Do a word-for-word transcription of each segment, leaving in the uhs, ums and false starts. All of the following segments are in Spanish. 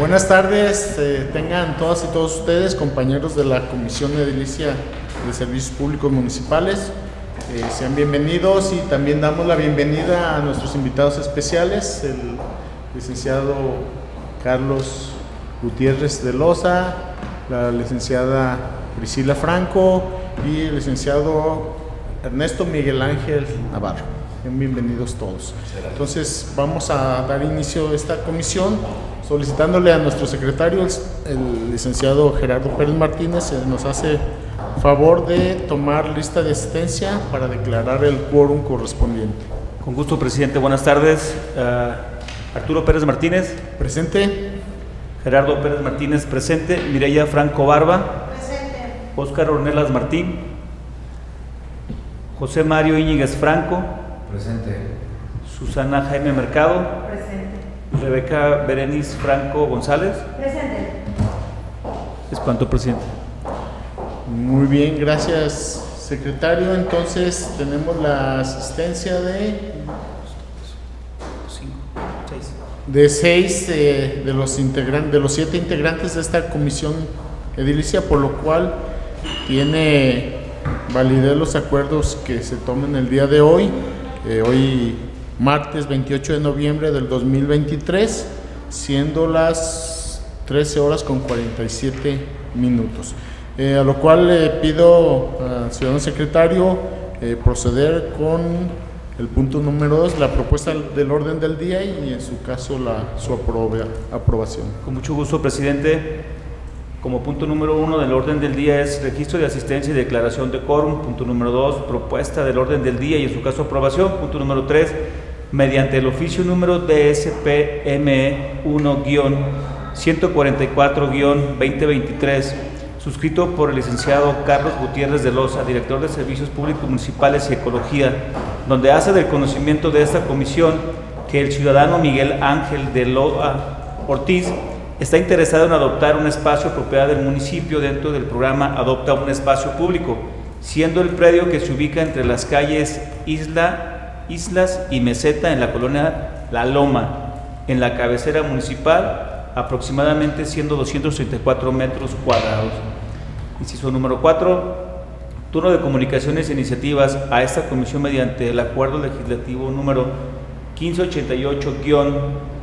Buenas tardes, eh, tengan todas y todos ustedes, compañeros de la Comisión Edilicia de Servicios Públicos Municipales. Eh, sean bienvenidos y también damos la bienvenida a nuestros invitados especiales, el licenciado Carlos Gutiérrez de Loza, la licenciada Priscila Franco y el licenciado Ernesto Miguel Ángel Navarro. Bienvenidos todos. Entonces vamos a dar inicio a esta comisión solicitándole a nuestro secretario, el, el licenciado Gerardo Pérez Martínez, eh, nos hace favor de tomar lista de asistencia para declarar el quórum correspondiente. Con gusto, presidente. Buenas tardes. Uh, Arturo Pérez Martínez. Presente. Gerardo Pérez Martínez, presente. Mireya Franco Barba. Presente. Óscar Ornelas Martín. José Mario Íñiguez Franco. Presente. Susana Jaime Mercado. Presente. Rebeca Berenice Franco González. Presente. Es cuanto, presidente. Muy bien, gracias, secretario. Entonces tenemos la asistencia de de seis eh, de los integrantes, de los siete integrantes de esta comisión edilicia, por lo cual tiene validez los acuerdos que se tomen el día de hoy. Eh, hoy martes veintiocho de noviembre del dos mil veintitrés, siendo las trece horas con cuarenta y siete minutos. Eh, a lo cual le eh, pido al ciudadano secretario eh, proceder con el punto número dos, la propuesta del orden del día y en su caso la, su aproba, aprobación. Con mucho gusto, presidente. Como punto número uno del orden del día es registro de asistencia y declaración de quórum. Punto número dos, propuesta del orden del día y en su caso aprobación. Punto número tres, mediante el oficio número D S P M E uno guión ciento cuarenta y cuatro guión veinte veintitrés, suscrito por el licenciado Carlos Gutiérrez de Loza, director de Servicios Públicos Municipales y Ecología, donde hace del conocimiento de esta comisión que el ciudadano Miguel Ángel de Loa Ortiz está interesado en adoptar un espacio propiedad del municipio dentro del programa Adopta un Espacio Público, siendo el predio que se ubica entre las calles Isla, Islas y Meseta en la colonia La Loma, en la cabecera municipal, aproximadamente siendo doscientos treinta y cuatro metros cuadrados. Inciso número cuatro, turno de comunicaciones e iniciativas a esta comisión mediante el acuerdo legislativo número quince ochenta y ocho guión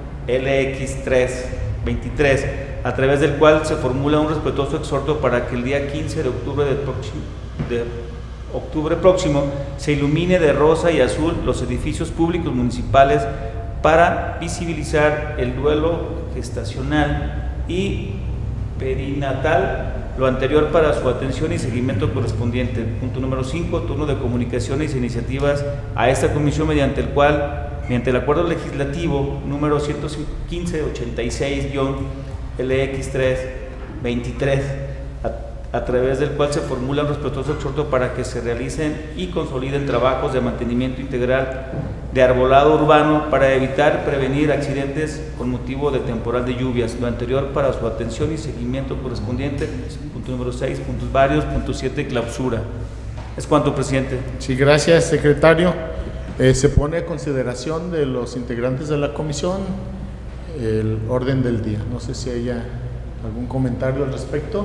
L X tres veintitrés, a través del cual se formula un respetuoso exhorto para que el día quince de octubre, del próximo, de octubre próximo se ilumine de rosa y azul los edificios públicos municipales para visibilizar el duelo gestacional y perinatal, lo anterior para su atención y seguimiento correspondiente. Punto número cinco, turno de comunicaciones e iniciativas a esta comisión mediante el cual, mediante el acuerdo legislativo número ciento quince ochenta y seis guión L X tres veintitrés, a, a través del cual se formula un respetuoso exhorto para que se realicen y consoliden trabajos de mantenimiento integral de arbolado urbano para evitar prevenir accidentes con motivo de temporal de lluvias, lo anterior para su atención y seguimiento correspondiente. Punto número seis, puntos varios. Punto siete, clausura. Es cuanto, presidente. Sí, gracias, secretario. Eh, se pone a consideración de los integrantes de la comisión el orden del día. No sé si haya algún comentario al respecto.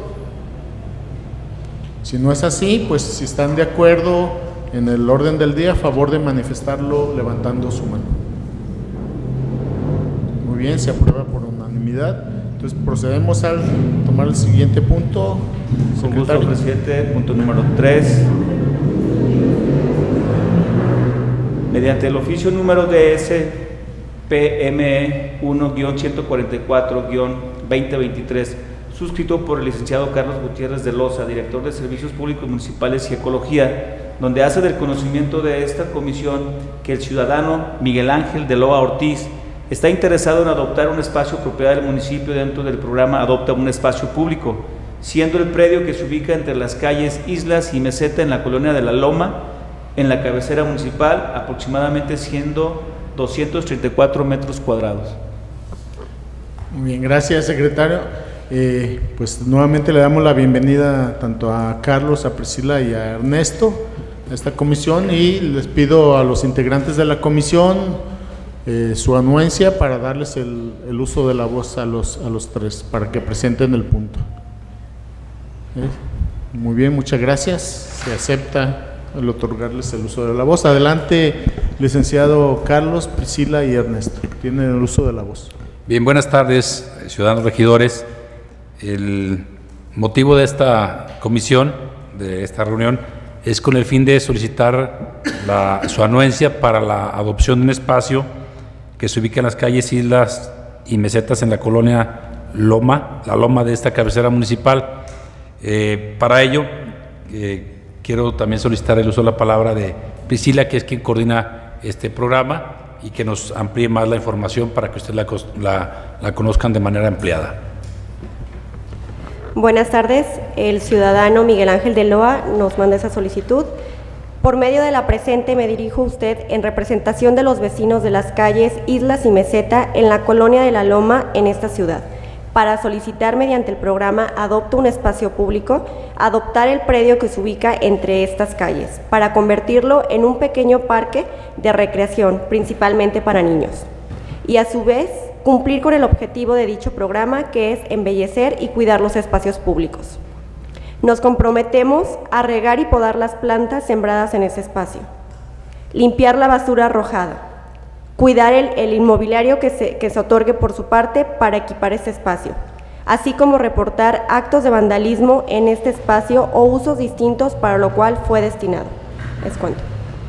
Si no es así, pues si están de acuerdo en el orden del día, a favor de manifestarlo levantando su mano. Muy bien, se aprueba por unanimidad. Entonces procedemos a tomar el siguiente punto. Con gusto, presidente. Punto número tres. Mediante el oficio número D S P M E uno guión ciento cuarenta y cuatro guión veinte veintitrés, suscrito por el licenciado Carlos Gutiérrez de Loza, director de Servicios Públicos Municipales y Ecología, donde hace del conocimiento de esta comisión que el ciudadano Miguel Ángel de Loa Ortiz está interesado en adoptar un espacio propiedad del municipio dentro del programa Adopta un Espacio Público, siendo el predio que se ubica entre las calles Islas y Meseta en la colonia de La Loma, en la cabecera municipal, aproximadamente siendo doscientos treinta y cuatro metros cuadrados. Muy bien, gracias, secretario. Eh, pues nuevamente le damos la bienvenida tanto a Carlos, a Priscila y a Ernesto a esta comisión, y les pido a los integrantes de la comisión eh, su anuencia para darles el, el uso de la voz a los, a los tres, para que presenten el punto. ¿Eh? Muy bien, muchas gracias. Se acepta el otorgarles el uso de la voz. Adelante, licenciado Carlos, Priscila y Ernesto. Tienen el uso de la voz. Bien, buenas tardes, ciudadanos regidores. El motivo de esta comisión, de esta reunión, es con el fin de solicitar la, su anuencia para la adopción de un espacio que se ubica en las calles, islas y mesetas en la colonia Loma, la Loma de esta cabecera municipal. Eh, para ello, eh, quiero también solicitar el uso de la palabra de Priscila, que es quien coordina este programa, y que nos amplíe más la información para que ustedes la, la, la conozcan de manera ampliada. Buenas tardes. El ciudadano Miguel Ángel de Loa nos manda esa solicitud. Por medio de la presente me dirijo a usted en representación de los vecinos de las calles Islas y Meseta en la colonia de la Loma en esta ciudad, para solicitar mediante el programa Adopta un Espacio Público, adoptar el predio que se ubica entre estas calles, para convertirlo en un pequeño parque de recreación, principalmente para niños, y a su vez cumplir con el objetivo de dicho programa, que es embellecer y cuidar los espacios públicos. Nos comprometemos a regar y podar las plantas sembradas en ese espacio, limpiar la basura arrojada, cuidar el, el inmobiliario que se, que se otorgue por su parte para equipar este espacio, así como reportar actos de vandalismo en este espacio o usos distintos para lo cual fue destinado. Es cuanto.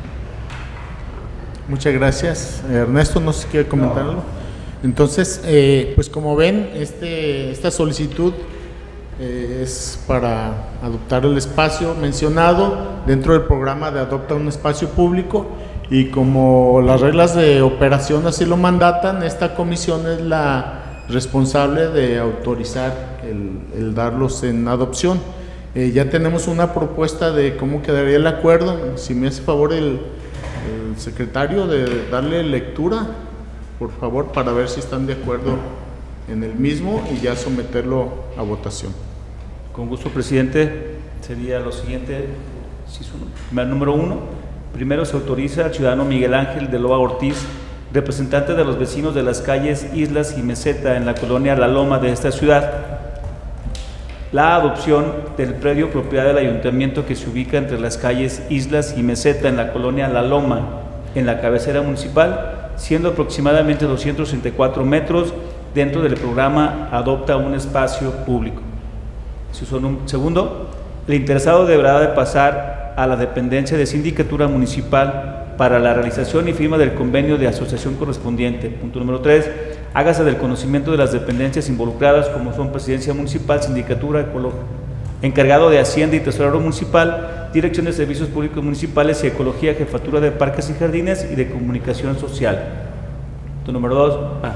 Muchas gracias. Ernesto, no sé si quiere comentarlo. Entonces, eh, pues como ven, este, esta solicitud eh, es para adoptar el espacio mencionado dentro del programa de Adopta un Espacio Público, y como las reglas de operación así lo mandatan, esta comisión es la responsable de autorizar el, el darlos en adopción. Eh, ya tenemos una propuesta de cómo quedaría el acuerdo. Si me hace favor el, el secretario de darle lectura, por favor, para ver si están de acuerdo en el mismo y ya someterlo a votación. Con gusto, presidente. Sería lo siguiente. Número uno, primero se autoriza al ciudadano Miguel Ángel de Loa Ortiz, representante de los vecinos de las calles Islas y Meseta en la colonia La Loma de esta ciudad, la adopción del predio propiedad del ayuntamiento que se ubica entre las calles Islas y Meseta en la colonia La Loma en la cabecera municipal, siendo aproximadamente doscientos treinta y cuatro metros dentro del programa Adopta un Espacio Público. Segundo, el interesado deberá de pasar a la dependencia de Sindicatura Municipal para la realización y firma del convenio de asociación correspondiente. Punto número tres, hágase del conocimiento de las dependencias involucradas, como son Presidencia Municipal, Sindicatura, Ecología, encargado de Hacienda y Tesorero Municipal, Dirección de Servicios Públicos Municipales y Ecología, Jefatura de Parques y Jardines y de Comunicación Social. Punto número dos. Ah.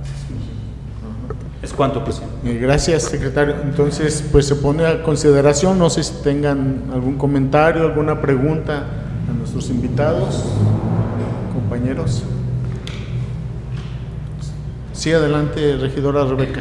¿Es cuánto, presidente? Gracias, secretario. Entonces, pues se pone a consideración. No sé si tengan algún comentario, alguna pregunta a nuestros invitados, compañeros. Sí, adelante, regidora Rebeca.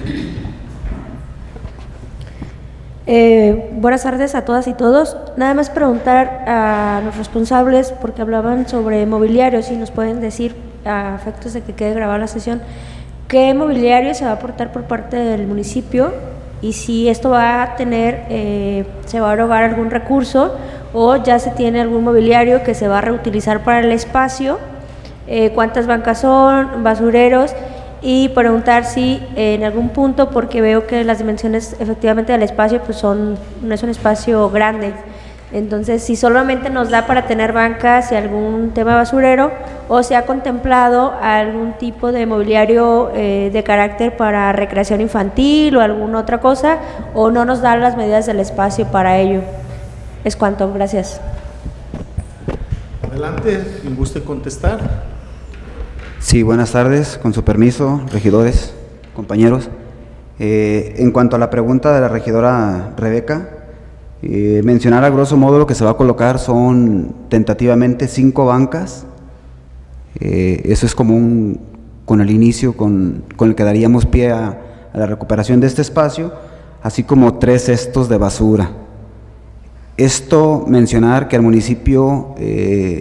Eh, buenas tardes a todas y todos. Nada más preguntar a los responsables, porque hablaban sobre mobiliario, si nos pueden decir, a efectos de que quede grabada la sesión, qué mobiliario se va a aportar por parte del municipio y si esto va a tener, eh, se va a erogar algún recurso o ya se tiene algún mobiliario que se va a reutilizar para el espacio, eh, cuántas bancas son, basureros, y preguntar si eh, en algún punto, porque veo que las dimensiones efectivamente del espacio pues son, no es un espacio grande, entonces si solamente nos da para tener bancas y algún tema basurero, o se ha contemplado algún tipo de mobiliario eh, de carácter para recreación infantil o alguna otra cosa, o no nos dan las medidas del espacio para ello. Es cuanto, gracias. Adelante, quien guste contestar. Sí, buenas tardes, con su permiso, regidores, compañeros. Eh, en cuanto a la pregunta de la regidora Rebeca, eh, mencionar a grosso modo lo que se va a colocar son tentativamente cinco bancas. Eh, eso es como un, con el inicio con, con el que daríamos pie a, a la recuperación de este espacio, así como tres cestos de basura. Esto, mencionar que el municipio eh,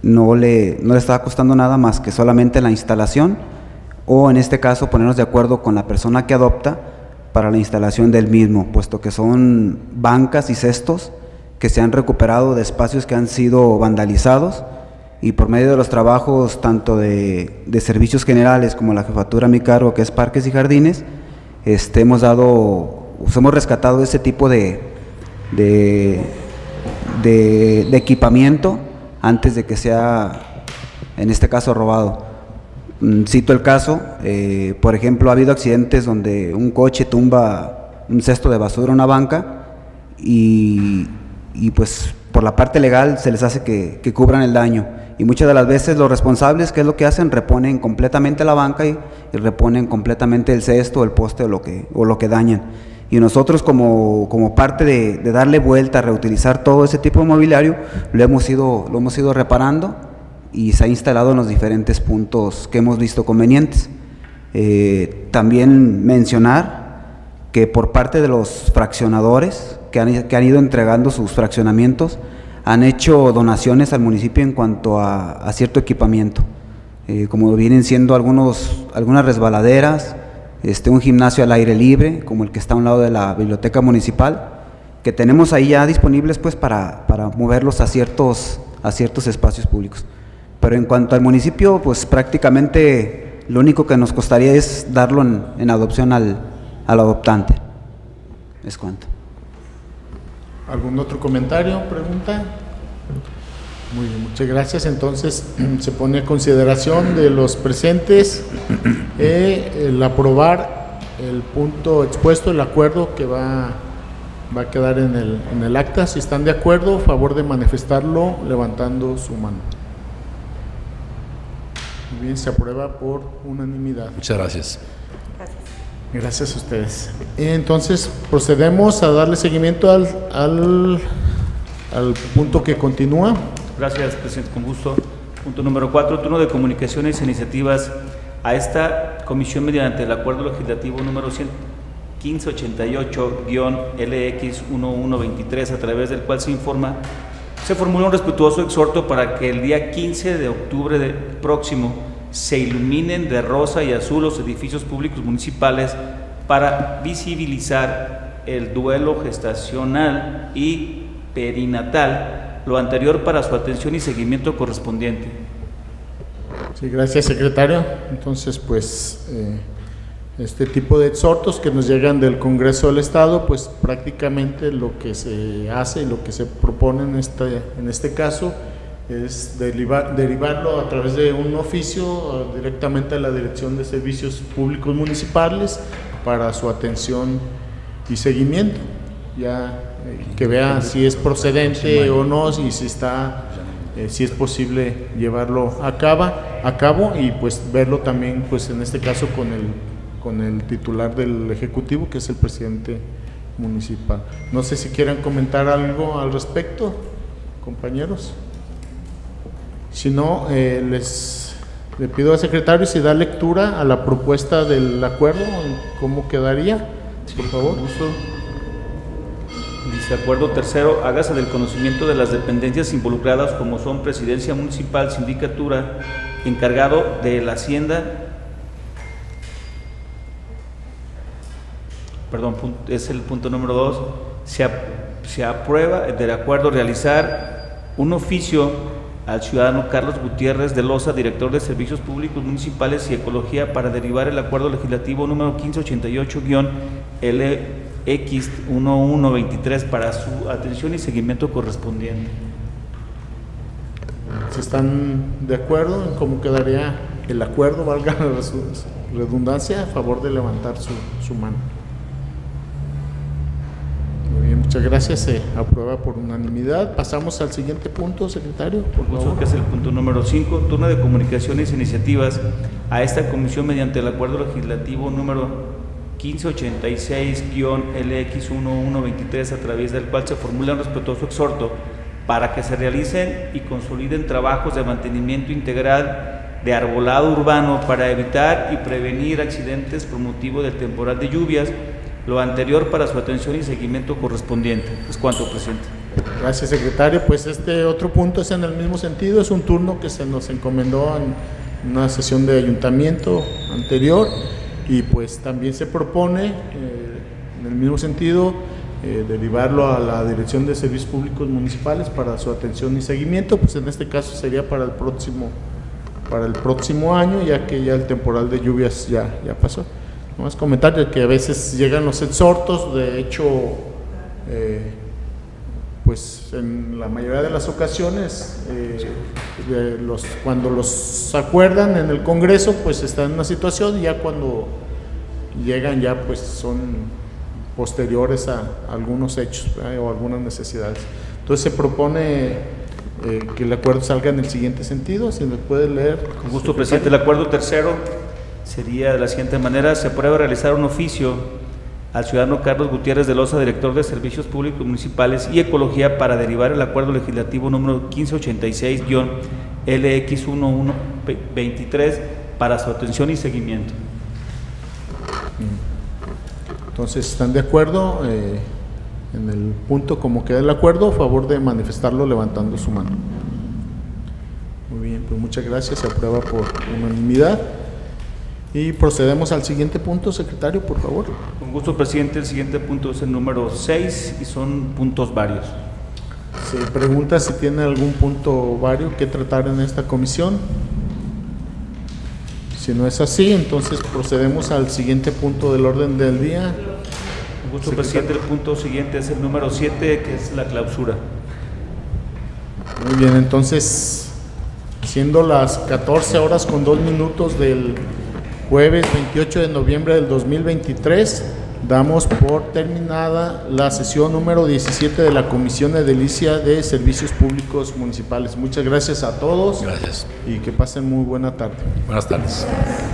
no le, no le estaba costando nada más que solamente la instalación, o en este caso ponernos de acuerdo con la persona que adopta para la instalación del mismo, puesto que son bancas y cestos que se han recuperado de espacios que han sido vandalizados, y por medio de los trabajos tanto de, de servicios generales como la jefatura a mi cargo, que es Parques y Jardines, este, hemos dado, hemos rescatado ese tipo de, de, de, de equipamiento antes de que sea, en este caso, robado. Cito el caso, eh, por ejemplo, ha habido accidentes donde un coche tumba un cesto de basura en una banca y, y pues por la parte legal se les hace que, que cubran el daño, y muchas de las veces los responsables, ¿qué es lo que hacen? Reponen completamente la banca y, y reponen completamente el cesto, el poste o lo que, o lo que dañan. Y nosotros como, como parte de, de darle vuelta, a reutilizar todo ese tipo de mobiliario, lo hemos ido, lo hemos ido reparando y se ha instalado en los diferentes puntos que hemos visto convenientes. Eh, también mencionar que por parte de los fraccionadores que han, que han ido entregando sus fraccionamientos, han hecho donaciones al municipio en cuanto a, a cierto equipamiento, eh, como vienen siendo algunos, algunas resbaladeras, este, un gimnasio al aire libre, como el que está a un lado de la biblioteca municipal, que tenemos ahí ya disponibles pues para, para moverlos a ciertos, a ciertos espacios públicos. Pero en cuanto al municipio, pues prácticamente lo único que nos costaría es darlo en, en adopción al, al adoptante. Es cuanto. ¿Algún otro comentario, pregunta? Muy bien, muchas gracias. Entonces se pone a consideración de los presentes eh, el aprobar el punto expuesto, el acuerdo que va, va a quedar en el, en el acta. Si están de acuerdo, favor de manifestarlo levantando su mano. Muy bien, se aprueba por unanimidad. Muchas gracias. Gracias a ustedes. Entonces procedemos a darle seguimiento al, al, al punto que continúa. Gracias, presidente, con gusto. Punto número cuatro, turno de comunicaciones e iniciativas a esta comisión mediante el acuerdo legislativo número quince ochenta y ocho guión L X once veintitrés, a través del cual se informa, se formula un respetuoso exhorto para que el día quince de octubre de próximo se iluminen de rosa y azul los edificios públicos municipales para visibilizar el duelo gestacional y perinatal, lo anterior para su atención y seguimiento correspondiente. Sí, gracias, secretario. Entonces, pues, eh, este tipo de exhortos que nos llegan del Congreso del Estado, pues prácticamente lo que se hace y lo que se propone en este, en este caso es derivar, derivarlo a través de un oficio directamente a la Dirección de Servicios Públicos Municipales para su atención y seguimiento, ya eh, que vea si es procedente o no, y si está, eh, si es posible llevarlo a cabo, a cabo y pues verlo también, pues en este caso con el, con el titular del Ejecutivo, que es el presidente municipal. No sé si quieran comentar algo al respecto, compañeros. Si no, eh, les le pido al secretario si da lectura a la propuesta del acuerdo, ¿cómo quedaría? Por favor. Dice: acuerdo tercero, hágase del conocimiento de las dependencias involucradas, como son Presidencia Municipal, Sindicatura, encargado de la Hacienda, perdón, es el punto número dos, se, se aprueba del acuerdo realizar un oficio al ciudadano Carlos Gutiérrez de Loza, director de Servicios Públicos Municipales y Ecología, para derivar el acuerdo legislativo número quince ochenta y ocho guión L X once veintitrés para su atención y seguimiento correspondiente. Si están de acuerdo en cómo quedaría el acuerdo, valga la redundancia, a favor de levantar su, su mano. Muy bien, muchas gracias. Se aprueba por unanimidad. Pasamos al siguiente punto, secretario, por favor. Que es el punto número cinco, turno de comunicaciones e iniciativas a esta comisión mediante el acuerdo legislativo número quince ochenta y seis guión L X once veintitrés, a través del cual se formula un respetuoso exhorto para que se realicen y consoliden trabajos de mantenimiento integral de arbolado urbano para evitar y prevenir accidentes por motivo del temporal de lluvias, lo anterior para su atención y seguimiento correspondiente. Es cuanto, presidente. Gracias, secretario. Pues este otro punto es en el mismo sentido, es un turno que se nos encomendó en una sesión de ayuntamiento anterior y pues también se propone eh, en el mismo sentido eh, derivarlo a la Dirección de Servicios Públicos Municipales para su atención y seguimiento, pues en este caso sería para el próximo para el próximo año, ya que ya el temporal de lluvias ya, ya pasó. Nomás comentar que a veces llegan los exhortos, de hecho eh, pues en la mayoría de las ocasiones eh, de los, cuando los acuerdan en el Congreso pues están en una situación, y ya cuando llegan ya pues son posteriores a, a algunos hechos, ¿verdad? O algunas necesidades. Entonces se propone eh, que el acuerdo salga en el siguiente sentido, si me puede leer. Con gusto, presidente. El acuerdo tercero sería de la siguiente manera: se aprueba realizar un oficio al ciudadano Carlos Gutiérrez de Loza, director de Servicios Públicos Municipales y Ecología, para derivar el acuerdo legislativo número quince ochenta y seis L X once veintitrés para su atención y seguimiento. Entonces, ¿están de acuerdo eh, en el punto como queda el acuerdo? A favor de manifestarlo levantando su mano. Muy bien, pues muchas gracias, se aprueba por unanimidad. Y procedemos al siguiente punto, secretario, por favor. Con gusto, presidente. El siguiente punto es el número seis y son puntos varios. Se pregunta si tiene algún punto vario que tratar en esta comisión. Si no es así, entonces procedemos al siguiente punto del orden del día. Con gusto, presidente. El punto siguiente es el número siete, que es la clausura. Muy bien, entonces, siendo las catorce horas con dos minutos del jueves veintiocho de noviembre del dos mil veintitrés, damos por terminada la sesión número diecisiete de la Comisión Edilicia de Servicios Públicos Municipales. Muchas gracias a todos. Gracias. Y que pasen muy buena tarde. Buenas tardes.